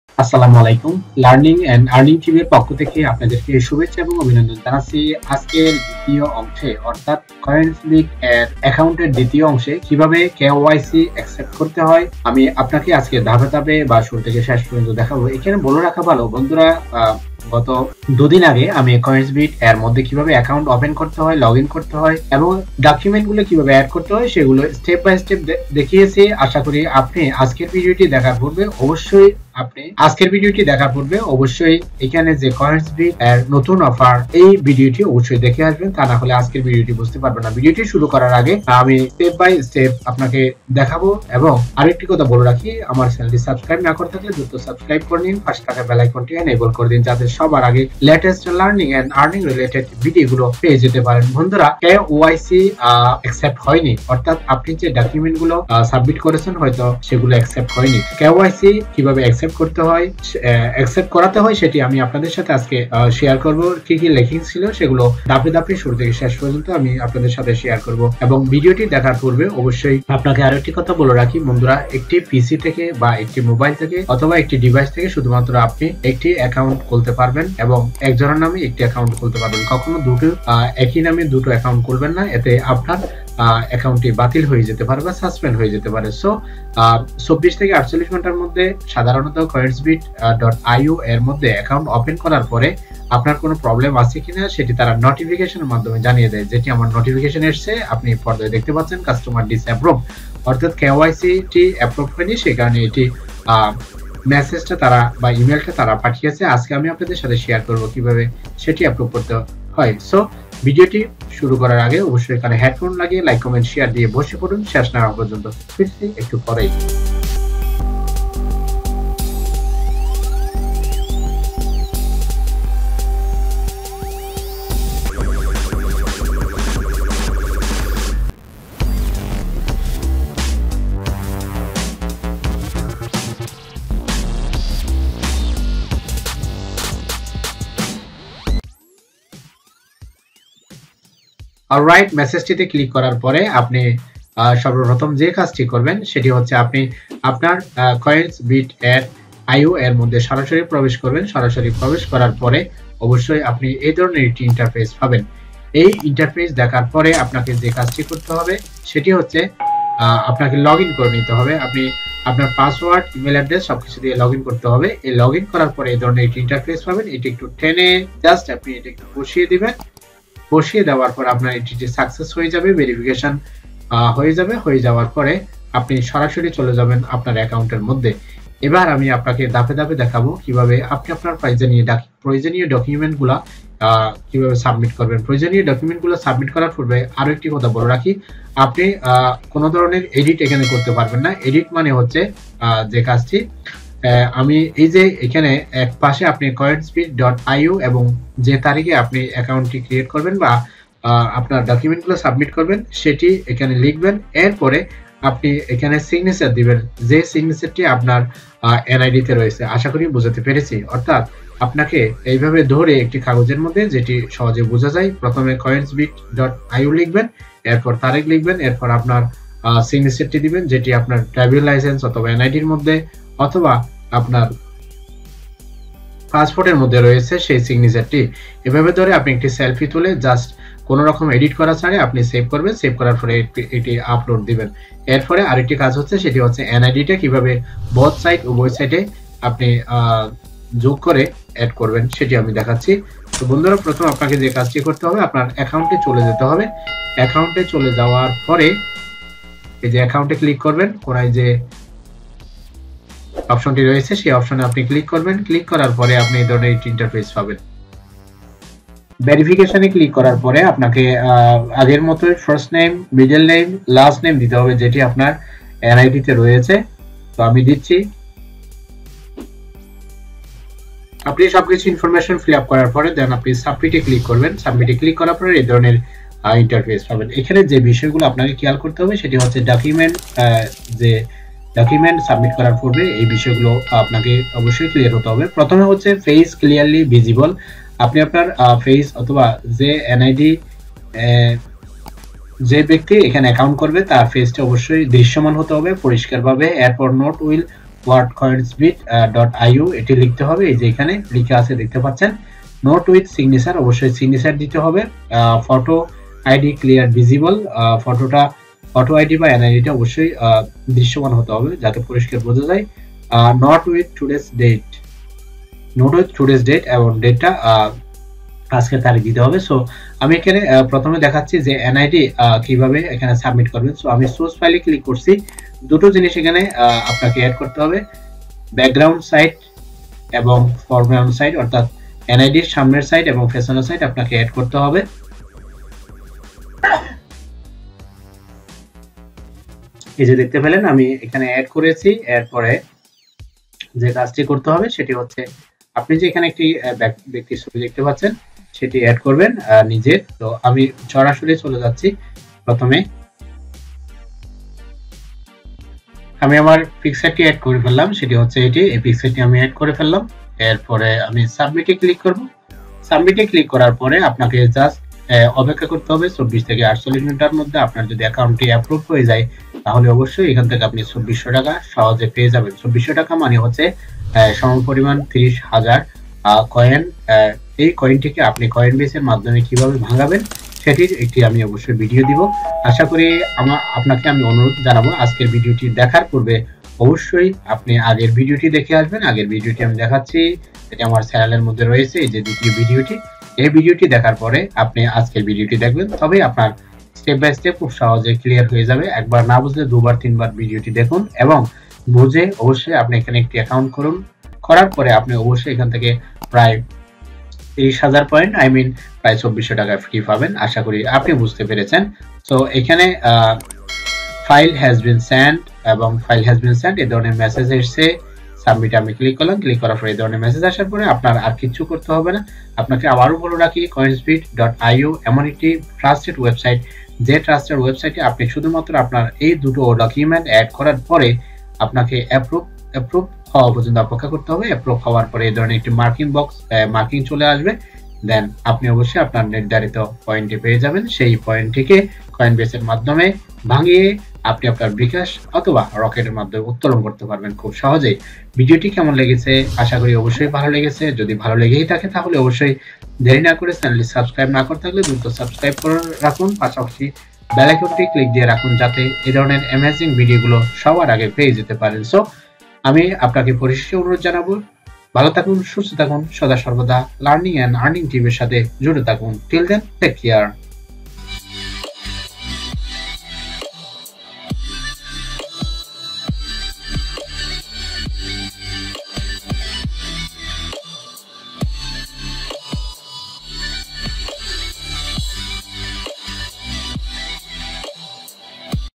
আসসালামু আলাইকুম। Learning and earning টিভির পক্ষ থেকে আপনাদেরকে শুভেচ্ছা এবং অভিনন্দন জানাচ্ছি। আজকের দ্বিতীয় অংশে অর্থাৎ কয়েনসবিট এর অ্যাকাউন্টের দ্বিতীয় অংশে কিভাবে কেওয়াইসি অ্যাকসেপ্ট করতে হয় আমি আপনাকে আজকে ধাপে ধাপে বা শুরু থেকে শেষ পর্যন্ত দেখাবো। এখানে বলে রাখা ভালো বন্ধুরা, গত দুদিন আগে আমি কয়েনসবিট এর মধ্যে কিভাবে অ্যাকাউন্ট ওপেন করতে হয়, লগ ইন করতে হয় এবং ডকুমেন্ট গুলো কিভাবে অ্যাড করতে হয় সেগুলো স্টেপ বাই স্টেপ দেখিয়েছি। আশা করি আপনি আজকের ভিডিওটি দেখার পূর্বে অবশ্যই এখানে যে কয়েনসবিট এর নতুন অফার এই ভিডিওটি অবশ্যই দেখে আসবেন, তা না হলে আজকের ভিডিওটি বুঝতে পারবেন না। ভিডিওটি শুরু করার আগে আমি স্টেপ বাই স্টেপ আপনাকে দেখাবো এবং আরেকটি কথা বলে রাখি, আমার চ্যানেলটি সাবস্ক্রাইব না করে থাকলে দ্রুত সাবস্ক্রাইব করে নিন, পাশে থাকা বেল আইকনটি এনেবল করে দিন যাতে সবার আগে latest learning and earning related ভিডিওগুলো পেয়ে যেতে পারেন। বন্ধুরা, কেওয়াইসি অ্যাকসেপ্ট হয়নি, অর্থাৎ আপনি যে ডকুমেন্ট গুলো সাবমিট করেছেন হয়তো সেগুলো অ্যাকসেপ্ট হয়নি। কেওয়াইসি কিভাবে অ্যাকসেপ্ট করতে হয়, অ্যাকসেপ্ট করাতে হয় সেটি আমি আপনাদের সাথে আজকে শেয়ার করব। কি কি লেখিং ছিল সেগুলো ধাপে ধাপে শুরু থেকে শেষ পর্যন্ত আমি আপনাদের সাথে শেয়ার করব এবং ভিডিওটি দেখার পূর্বে অবশ্যই আপনাকে আরো একটি কথা বলে রাখি বন্ধুরা, একটি পিসি থেকে বা একটি মোবাইল থেকে অথবা একটি ডিভাইস থেকে শুধুমাত্র আপনি একটি অ্যাকাউন্ট খুলতে পারবেন এবং একজনের নামে একটি অ্যাকাউন্ট খুলতে পারবেন। কখনো দুটো একই নামে দুটো অ্যাকাউন্ট খুলবেন না, এতে আপনার অ্যাকাউন্টটি বাতিল হয়ে যেতে পারে বা সাসপেন্ড হয়ে যেতে পারে। সো 24 থেকে 48 ঘন্টার মধ্যে সাধারণত coinsbit.io এর মধ্যে অ্যাকাউন্ট ওপেন করার পরে আপনার কোনো প্রবলেম আছে কিনা সেটি তারা নোটিফিকেশনের মাধ্যমে জানিয়ে দেয়। যেটি আমার নোটিফিকেশন এসেছে, আপনি পর্দায় দেখতে পাচ্ছেন কাস্টমার ডিসঅ্যাপ্রুভ, অর্থাৎ কেওয়াইসি টি অ্যাপ্রুভ হয়নি, সেই কারণে এটি মেসেজটা তারা বা ইমেলটা তারা পাঠিয়েছে। আজকে আমি আপনাদের সাথে শেয়ার করব কিভাবে সেটি অ্যাপ্রুভ করতে হয়। সো ভিডিওটি শুরু করার আগে অবশ্যই এখানে হেডফোন লাগিয়ে লাইক কমেন্ট শেয়ার দিয়ে বসে পড়ুন শেষ না হওয়া পর্যন্ত। ফিরছি একটু পরেই। অলরাইট, মেসেজটিতে ক্লিক করার পরে আপনি সর্বপ্রথম যে কাজটি করবেন সেটি হচ্ছে আপনি আপনার coinsbit.io এর মধ্যে সরাসরি প্রবেশ করবেন। সরাসরি প্রবেশ করার পরে অবশ্যই আপনি এই ধরনের একটি ইন্টারফেস পাবেন। এই ইন্টারফেস দেখার পরে আপনাকে যে কাজটি করতে হবে সেটি হচ্ছে আপনাকে লগ ইন করে নিতে হবে। আপনি আপনার পাসওয়ার্ড, ইমেল অ্যাড্রেস সবকিছু দিয়ে লগ ইন করতে হবে। এই লগ ইন করার পরে এই ধরনের একটি ইন্টারফেস পাবেন। এটি একটু টেনে জাস্ট আপনি এটা একটু বসিয়ে দিবেন। বসিয়ে দেওয়ার পর আপনার এটি সাকসেস হয়ে যাবে, ভেরিফিকেশন হয়ে যাওয়ার পরে আপনি সরাসরি চলে যাবেন আপনার অ্যাকাউন্টের মধ্যে। এবার আমি আপনাকে ধাপে ধাপে দেখাবো কিভাবে আপনি আপনার প্রয়োজনীয় ডকুমেন্টগুলো কিভাবে সাবমিট করবেন। প্রয়োজনীয় ডকুমেন্টগুলো সাবমিট করার পূর্বে আরো একটি কথা বলে রাখি, আপনি কোনো ধরনের এডিট এখানে করতে পারবেন না। এডিট মানে হচ্ছে যে কাজটি আমি এই যে এখানে এক পাশে আপনি coinsbit.io এবং যে তারিখে আপনি অ্যাকাউন্টটি ক্রিয়েট করবেন বা আপনার ডকুমেন্টগুলো সাবমিট করবেন সেটি এখানে লিখবেন। এরপরে আপনি এখানে সিগনেচার দিবেন, যে সিগনেচারটি আপনার এনআইডি তে রয়েছে। আশা করি বুঝাতে পেরেছি। অর্থাৎ আপনাকে এইভাবে ধরে একটি কাগজের মধ্যে, যেটি সহজে বোঝা যায়, প্রথমে coinsbit.io লিখবেন, এরপর তারিখ লিখবেন, এরপর আপনার সিগনেচারটি দিবেন যেটি আপনার ড্রাইভিং লাইসেন্স অথবা এনআইডির মধ্যে অথবা আপনার পাসপোর্টের মধ্যে রয়েছে সেই সিগনেচারটি। এভাবে ধরে আপনি একটি সেলফি তুলে জাস্ট কোনো রকম এডিট করা ছাড়া আপনি সেভ করবেন। সেভ করার পরে এটি আপলোড দিবেন। এরপরে আরেকটি কাজ হচ্ছে, সেটি হচ্ছে এনআইডিটা কিভাবে বোথ সাইড উভয় সাইডে আপনি যোগ করে অ্যাড করবেন সেটি আমি দেখাচ্ছি। তো বন্ধুরা, প্রথম আপনাকে যে কাজটি করতে হবে, আপনার অ্যাকাউন্টে চলে যেতে হবে। অ্যাকাউন্টে চলে যাওয়ার পরে এই যে অ্যাকাউন্টে ক্লিক করবেন, কোনায় যে অপশনটি রয়েছে সেই অপশনে আপনি ক্লিক করবেন। ক্লিক করার পরে আপনি এই ধরনের একটি ইন্টারফেস পাবেন। ভেরিফিকেশনে ক্লিক করার পরে আপনাকে আগের মতো first name, middle name, last name দিতে হবে যেটি আপনার এনআইডি তে রয়েছে। তো আমি দিচ্ছি। আপনি সবকিছু ইনফরমেশন ফিল আপ করার পরে দেন আপনি সাবমিটে ক্লিক করবেন। সাবমিটে ক্লিক করার পরে এই ধরনের ইন্টারফেস পাবেন। এখানে যে বিষয়গুলো আপনাকে খেয়াল করতে হবে সেটি হচ্ছে ডকুমেন্ট সাবমিট করার পূর্বে এই বিষয়গুলো আপনাকে অবশ্যই ক্লিয়ার হতে হবে। প্রথমে হচ্ছে ফেস ক্লিয়ারলি ভিজিবল। আপনি আপনার ফেস অথবা যে এনআইডি যে ব্যক্তি এখানে অ্যাকাউন্ট করবে তার ফেসটা অবশ্যই দৃশ্যমান হতে হবে পরিষ্কারভাবে। এরপর নোট উইল whatcoinsbit.io এটি লিখতে হবে। এই যে এখানে লিখে আছে দেখতে পাচ্ছেন, নোট উইথ সিগনেচার, অবশ্যই সিগনেচার দিতে হবে। Photo ID clear visible, photo ID বা এনআইডিটা অবশ্যই দৃশ্যমান হতে হবে যাতে পরিষ্কার বোঝা যায়। নট উইথ টুডেস ডেট এবং ডেটটা আজকের তারিখ দিতে হবে। সো আমি এখানে প্রথমে দেখাচ্ছি যে এনআইডি কিভাবে এখানে সাবমিট করবেন। সো আমি সোর্স ফাইলে ক্লিক করছি। দুটো জিনিস এখানে আপনাকে অ্যাড করতে হবে, ব্যাকগ্রাউন্ড সাইড এবং ফরগ্রাউন্ড সাইড, অর্থাৎ এনআইডির সামনের সাইড এবং পেছনের সাইড আপনাকে অ্যাড করতে হবে। এই যে দেখতে পেলেন আমি এখানে অ্যাড করেছি। এরপরে যে কাজটি করতে হবে সেটি হচ্ছে, আপনি যে এখানে একটি ব্যক্তির ছবি দেখতে পাচ্ছেন সেটি অ্যাড করবেন নিজের। তো আমি সরাসরি চলে যাচ্ছি। প্রথমে আমি আমার পিকচারটি অ্যাড করে ফেললাম, সেটি হচ্ছে এটি। এই পিকচারটি আমি অ্যাড করে ফেললাম। এরপরে আমি সাবমিটে ক্লিক করব। সাবমিটে ক্লিক করার পরে আপনাকে জাস্ট অপেক্ষা করতে হবে 24 থেকে 48 ঘন্টার মধ্যে। আপনার যদি অ্যাকাউন্টটি অ্যাপ্রুভ হয়ে যায় তাহলে অবশ্যই এখান থেকে আপনি 2400 টাকা সহজে পেয়ে যাবেন। 2400 টাকা মানে হচ্ছে সমপরিমাণ 30,000 কয়েন। এই কয়েনটিকে আপনি কয়েনবেসের মাধ্যমে কিভাবে ভাঙাবেন সেটির একটি আমি অবশ্যই ভিডিও দিব। আশা করি আপনাকে আমি অনুরোধ জানাবো আজকের ভিডিওটি দেখার পূর্বে অবশ্যই আপনি আগের ভিডিওটি দেখে আসবেন। আগের ভিডিওটি আমি দেখাচ্ছি, এটি আমার চ্যানেলের মধ্যে রয়েছে, এই যে দ্বিতীয় ভিডিওটি। এই ভিডিওটি দেখার পরে আপনি আজকের ভিডিওটি দেখবেন, তবে আপনার স্টেপ বাই স্টেপ খুব সহজে ক্লিয়ার হয়ে যাবে। একবার না বুঝলে দুবার তিনবার ভিডিওটি দেখুন এবং বুঝে অবশ্যই আপনি এখানে একটি অ্যাকাউন্ট করুন। করার পরে আপনি অবশ্যই এখান থেকে প্রায় 30,000 পয়েন্ট, প্রায় 2400 টাকা ফ্রি পাবেন। আশা করি আপনি বুঝতে পেরেছেন। তো এখানে ফাইল হ্যাজ বিন সেন্ড এবং ফাইল হ্যাজ বিন সেন্ড এই ধরনের মেসেজ এসেছে। সাবমিট আমি ক্লিক করলাম। ক্লিক করার পরে এই ধরনের মেসেজ আসার পরে আপনার আর কিছু করতে হবে না। আপনাকে আবারও বলে রাখি, coinsbit.io এমন একটি ট্রাস্টেড ওয়েবসাইট, যে ট্রাস্টেড ওয়েবসাইটে আপনি শুধুমাত্র আপনার এই দুটো ডকুমেন্ট অ্যাড করার পরে আপনাকে অ্যাপ্রুভ হওয়া পর্যন্ত অপেক্ষা করতে হবে। অ্যাপ্রুভ হওয়ার পরে এই ধরনের একটি মার্কিং চলে আসবে। দেন আপনি অবশ্যই আপনার নির্ধারিত পয়েন্টে পেয়ে যাবেন। সেই পয়েন্টটিকে কয়েনবেসের মাধ্যমে ভাঙিয়ে আপনি আপনার বিকাশ অথবা রকেটের মাধ্যমে উত্তোলন করতে পারবেন খুব সহজেই। ভিডিওটি কেমন লেগেছে? আশা করি অবশ্যই ভালো লেগেছে। যদি ভালো লেগেই থাকে তাহলে অবশ্যই দেরি না করে চ্যানেলটি সাবস্ক্রাইব না করে থাকলে দ্রুত সাবস্ক্রাইব করে রাখুন, পাশাপাশি বেল আইকনটি ক্লিক দিয়ে রাখুন যাতে এই ধরনের অ্যামেজিং ভিডিওগুলো সবার আগে পেয়ে যেতে পারেন। সো আমি আপনাকে পরিশেষে অনুরোধ জানাবো, ভালো থাকুন, সুস্থ থাকুন, সদা সর্বদা লার্নিং এন্ড আর্নিং টিভির সাথে জুড়ে থাকুন। Till then, take care.